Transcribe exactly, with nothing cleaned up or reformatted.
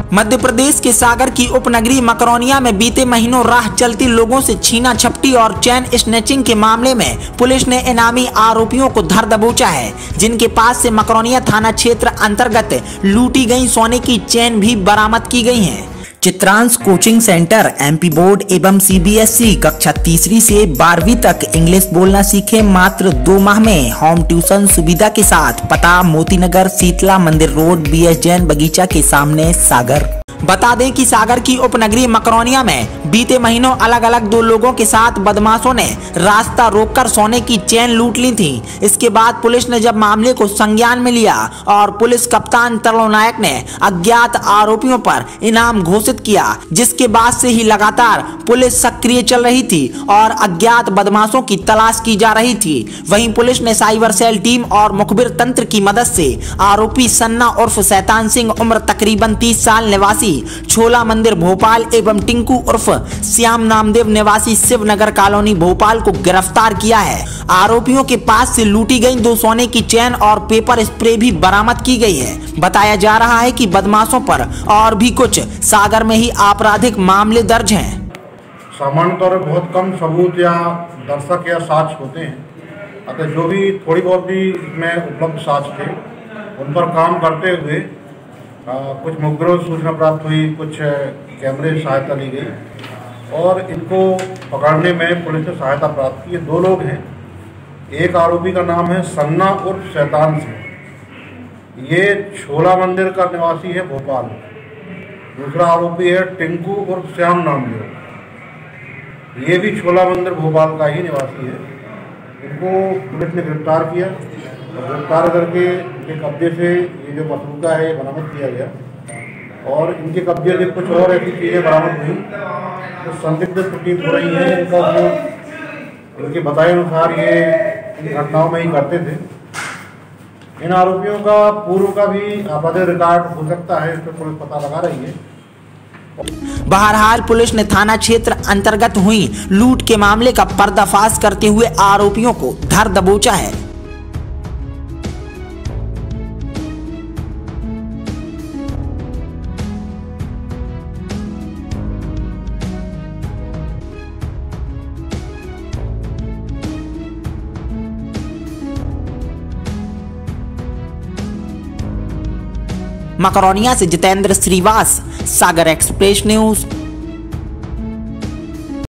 मध्य प्रदेश के सागर की उपनगरी मकरौनिया में बीते महीनों राह चलती लोगों से छीना झपटी और चैन स्नैचिंग के मामले में पुलिस ने इनामी आरोपियों को धर दबोचा है, जिनके पास से मकरौनिया थाना क्षेत्र अंतर्गत लूटी गई सोने की चैन भी बरामद की गई है। Chitransh coaching centre MP board एवं सीबीएसई कक्षा तीसरी से बारहवीं तक इंग्लिश बोलना सीखे मात्र दो माह में होम ट्यूशन सुविधा के साथ। पता मोतीनगर शीतला मंदिर रोड बी एस जैन बगीचा के सामने सागर। बता दें कि सागर की उपनगरी मकरौनिया में बीते महीनों अलग अलग दो लोगों के साथ बदमाशों ने रास्ता रोककर सोने की चैन लूट ली थी। इसके बाद पुलिस ने जब मामले को संज्ञान में लिया और पुलिस कप्तान तरुण नायक ने अज्ञात आरोपियों पर इनाम घोषित किया, जिसके बाद से ही लगातार पुलिस सक्रिय चल रही थी और अज्ञात बदमाशों की तलाश की जा रही थी। वहीं पुलिस ने साइबर सेल टीम और मुखबिर तंत्र की मदद से आरोपी सन्ना उर्फ शैतान सिंह उम्र तकरीबन तीस साल निवासी छोला मंदिर भोपाल एवं टिंकू उर्फ श्याम नामदेव निवासी शिवनगर कॉलोनी भोपाल को गिरफ्तार किया है। आरोपियों के पास से लूटी गई दो सोने की चैन और पेपर स्प्रे भी बरामद की गई है। बताया जा रहा है कि बदमाशों पर और भी कुछ सागर में ही आपराधिक मामले दर्ज हैं। सामान्य तौर पर बहुत कम सबूत या दर्शक या साक्ष्य होते हैं, अतः जो भी थोड़ी बहुत भी इसमें उपलब्ध साक्ष्य थे उन पर काम करते हुए आ, कुछ मुखबिरों से सूचना प्राप्त हुई, कुछ कैमरे की सहायता ली गई और इनको पकड़ने में पुलिस ने सहायता प्राप्त की। ये दो लोग हैं। एक आरोपी का नाम है सन्ना उर्फ शैतान सिंह, ये छोला मंदिर का निवासी है भोपाल। दूसरा आरोपी है टिंकू उर्फ श्याम नामदेव, ये भी छोला मंदिर भोपाल का ही निवासी है। इनको पुलिस ने गिरफ्तार किया और गिरफ्तार करके इनके कब्जे से ये जो मसरूका है बरामद किया गया और इनके कब्जे से कुछ और ऐसी चीज़ें बरामद हुई तो संदिग्ध प्रतीत हो रही हैं। इनका जो इनके बताए अनुसार ये इन घटनाओं में ही करते थे। इन आरोपियों का पूर्व का भी आपराधिक रिकॉर्ड हो सकता है, इस पर पुलिस पता लगा रही है। बहरहाल पुलिस ने थाना क्षेत्र अंतर्गत हुई लूट के मामले का पर्दाफाश करते हुए आरोपियों को धर दबोचा है। मकरौनिया से जितेंद्र श्रीवास, सागर एक्सप्रेस न्यूज।